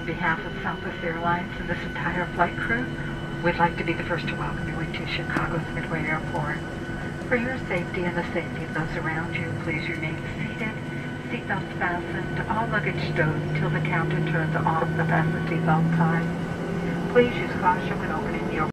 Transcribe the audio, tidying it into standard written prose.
behalf of Southwest Airlines and this entire flight crew, we'd like to be the first to welcome you into Chicago's Midway Airport. For your safety and the safety of those around you, please remain seated, seatbelts fastened, all luggage stowed until the counter turns off the fasten seatbelt sign. Please use caution when opening your